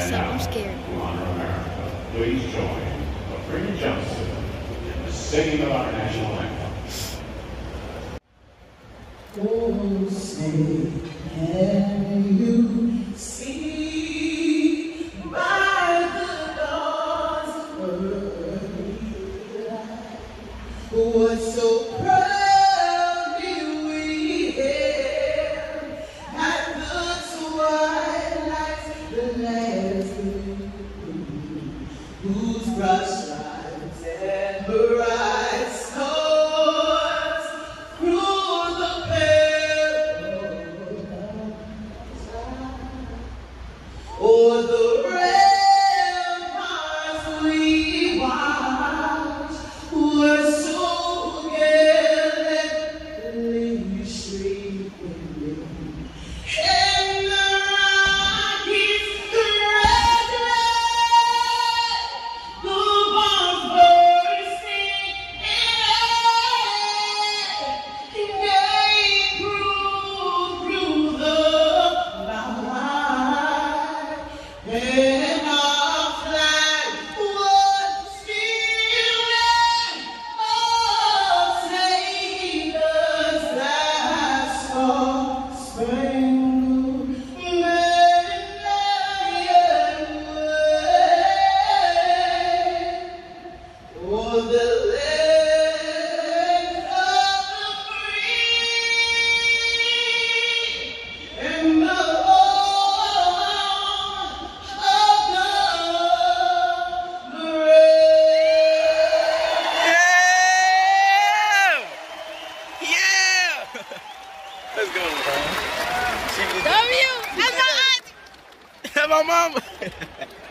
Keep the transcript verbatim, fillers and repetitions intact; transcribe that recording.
So I'm scared. Honor America. Please join Lafrena Johnson in the singing of our national anthem. Oh, say, can you see by the dawn's early light what so proudly we hailed at the twilight's the last moon, whose broad stripes and bright stars through the o'er the ramparts we watched were so gallantly streaming, and the Rockies congratulate the bombs bursting in air, gave proof through the line. And our flag was still there, oh, sailors last star spangled banner, o'er the land of the free and the Let's go, bro. W! That's my aunt! That's my mama.